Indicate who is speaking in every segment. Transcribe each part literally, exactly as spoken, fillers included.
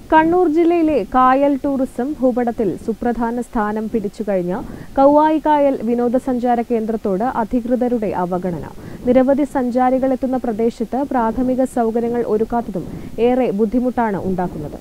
Speaker 1: കണ്ണൂർ ജില്ലയിലെ കായൽ ടൂറിസം ഭൂപടത്തിൽ സുപ്രധാന സ്ഥാനം പിടിച്ചുകഴിഞ്ഞ കൗവായി കായൽ വിനോദസഞ്ചാര കേന്ദ്രത്തോട് അധികൃതരുടെ അവഗണന. നിരവധി സഞ്ചാരികൾ എത്തുന്ന പ്രദേശത്ത് പ്രാഥമിക സൗകര്യങ്ങൾ ഒരുക്കാത്തതും ഏറെ ബുദ്ധിമുട്ടാണ് ഉണ്ടാക്കുന്നത്.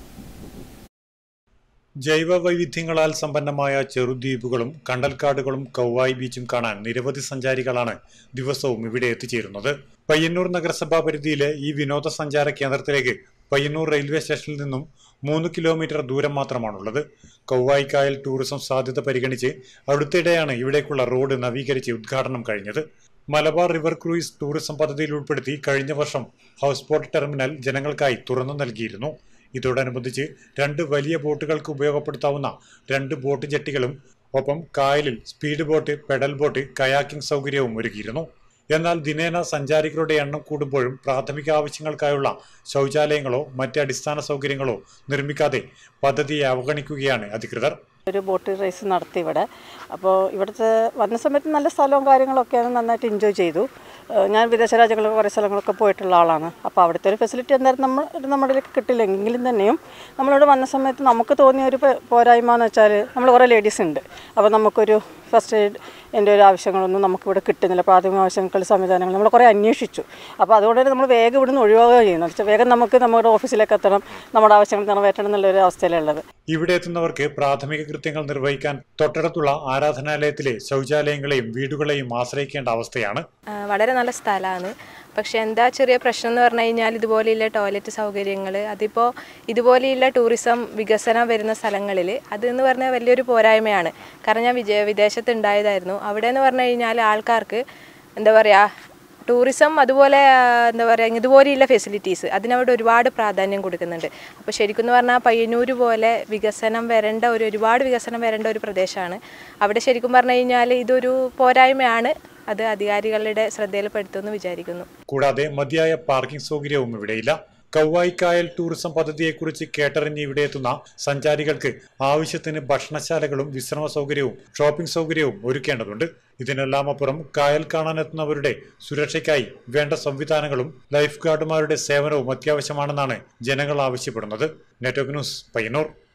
Speaker 2: ജൈവ വൈവിധ്യങ്ങളാൽ സമ്പന്നമായ ചെറുദ്വീപുകളും കണ്ടൽക്കാടുകളും കൗവായി ബീച്ചും കാണാൻ നിരവധി സഞ്ചാരികളാണ് ദിവസവും ഇവിടെ എത്തിച്ചേരുന്നത്. പയ്യന്നൂർ നഗരസഭാ പരിധിയിലെ ഈ വിനോദസഞ്ചാര കേന്ദ്രത്തിലേക്ക് പയ്യന്നൂർ റെയിൽവേ സ്റ്റേഷനിൽ നിന്നും മൂന്ന് കിലോമീറ്റർ ദൂരം മാത്രമാണുള്ളത്. കൗവായി കായൽ ടൂറിസം സാധ്യത പരിഗണിച്ച് അടുത്തിടെയാണ് ഇവിടേക്കുള്ള റോഡ് നവീകരിച്ച് ഉദ്ഘാടനം കഴിഞ്ഞത്. മലബാർ റിവർ ക്രൂയിസ് ടൂറിസം പദ്ധതിയിൽ ഉൾപ്പെടുത്തി കഴിഞ്ഞ വർഷം ഹൗസ് ബോട്ട് ടെർമിനൽ ജനങ്ങൾക്കായി തുറന്നു നൽകിയിരുന്നു. ഇതോടനുബന്ധിച്ച് രണ്ട് വലിയ ബോട്ടുകൾക്ക് ഉപയോഗപ്പെടുത്താവുന്ന രണ്ട് ബോട്ട് ജെട്ടികളും ഒപ്പം കായലിൽ speed boat, pedal boat, kayaking സൗകര്യവും ഒരുക്കിയിരുന്നു. എന്നാൽ ദിനേന സഞ്ചാരികളുടെ എണ്ണം കൂടുമ്പോഴും പ്രാഥമിക ആവശ്യങ്ങൾക്കായുള്ള ശൗചാലയങ്ങളോ മറ്റ് അടിസ്ഥാന സൗകര്യങ്ങളോ നിർമ്മിക്കാതെ പദ്ധതിയെ അവഗണിക്കുകയാണ് അധികൃതർ.
Speaker 3: ഒരു ബോട്ട് റേസ് നടത്തി ഇവിടെ. അപ്പോൾ ഇവിടുത്തെ വന്ന സമയത്ത് നല്ല സ്ഥലവും കാര്യങ്ങളൊക്കെയാണ്, നന്നായിട്ട് എൻജോയ് ചെയ്തു. ഞാൻ വിദേശ രാജ്യങ്ങളിൽ കുറേ സ്ഥലങ്ങളൊക്കെ പോയിട്ടുള്ള ആളാണ്. അപ്പോൾ അവിടുത്തെ ഒരു ഫെസിലിറ്റി എന്തായാലും നമ്മൾ നമ്മുടെയിലേക്ക് കിട്ടില്ലെങ്കിലും തന്നെയും നമ്മളിവിടെ വന്ന സമയത്ത് നമുക്ക് തോന്നിയ ഒരു പോരായ്മ എന്ന് വെച്ചാൽ നമ്മൾ കുറേ ലേഡീസ് ഉണ്ട്. അപ്പോൾ നമുക്കൊരു ഫസ്റ്റ് എയ്ഡ് എൻ്റെ ഒരു ആവശ്യങ്ങളൊന്നും നമുക്കിവിടെ കിട്ടുന്നില്ല. പ്രാഥമിക ആവശ്യങ്ങൾ സംവിധാനങ്ങൾ നമ്മൾ കുറേ അന്വേഷിച്ചു. അപ്പോൾ അതുകൊണ്ട് തന്നെ നമ്മൾ വേഗം ഇവിടുന്ന് ഒഴിവാകുകയാണ് ചെയ്യുന്നത്. വെച്ചാൽ വേഗം നമുക്ക് നമ്മുടെ ഓഫീസിലേക്ക് എത്തണം, നമ്മുടെ ആവശ്യങ്ങൾ നിറവേറ്റണം എന്നുള്ളൊരു അവസ്ഥയിലുള്ളത്.
Speaker 2: ഇവിടെ എത്തുന്നവർക്ക് പ്രാഥമിക കൃത്യങ്ങൾ നിർവഹിക്കാൻ തൊട്ടടുത്തുള്ള ആരാധനാലയത്തിലെ ശൗചാലയങ്ങളെയും വീടുകളെയും ആശ്രയിക്കേണ്ട അവസ്ഥയാണ്.
Speaker 4: വളരെ നല്ല സ്ഥലമാണ്. പക്ഷെ എന്താ ചെറിയ പ്രശ്നം എന്ന് പറഞ്ഞു കഴിഞ്ഞാൽ ഇതുപോലെയുള്ള ടോയ്ലറ്റ് സൗകര്യങ്ങൾ, അതിപ്പോൾ ഇതുപോലെയുള്ള ടൂറിസം വികസനം വരുന്ന സ്ഥലങ്ങളിൽ അതെന്ന് പറഞ്ഞാൽ വലിയൊരു പോരായ്മയാണ്. കാരണം ഞാൻ വിജയ വിദേശത്ത് ഉണ്ടായതായിരുന്നു. അവിടെ എന്ന് പറഞ്ഞു കഴിഞ്ഞാൽ ആൾക്കാർക്ക് എന്താ പറയുക, ടൂറിസം അതുപോലെ എന്താ പറയുക ഇതുപോലെയുള്ള ഫെസിലിറ്റീസ് അതിനവിടെ ഒരുപാട് പ്രാധാന്യം കൊടുക്കുന്നുണ്ട്. അപ്പോൾ ശരിക്കും എന്ന് പറഞ്ഞാൽ പയ്യന്നൂർ പോലെ വികസനം വരേണ്ട ഒരു ഒരുപാട് വികസനം വരേണ്ട ഒരു പ്രദേശമാണ്. അവിടെ ശരിക്കും പറഞ്ഞു കഴിഞ്ഞാൽ ഇതൊരു പോരായ്മയാണ്. അത് അധികാരികളുടെ ശ്രദ്ധയിൽപ്പെടുത്തുമെന്ന് വിചാരിക്കുന്നു.
Speaker 2: കൂടാതെ മതിയായ പാർക്കിംഗ് സൗകര്യവും ഇവിടെയില്ല. കൗവായി കായൽ ടൂറിസം പദ്ധതിയെക്കുറിച്ച് കേട്ടറിഞ്ഞ് ഇവിടെ എത്തുന്ന സഞ്ചാരികൾക്ക് ആവശ്യത്തിന് ഭക്ഷണശാലകളും വിശ്രമ സൗകര്യവും ഷോപ്പിംഗ് സൗകര്യവും ഒരുക്കേണ്ടതുണ്ട്. ഇതിനെല്ലാം അപ്പുറം കായൽ കാണാനെത്തുന്നവരുടെ സുരക്ഷയ്ക്കായി വേണ്ട സംവിധാനങ്ങളും ലൈഫ് ഗാർഡുമാരുടെ സേവനവും അത്യാവശ്യമാണെന്നാണ് ജനങ്ങൾ ആവശ്യപ്പെടുന്നത്. Network news, Payyanur.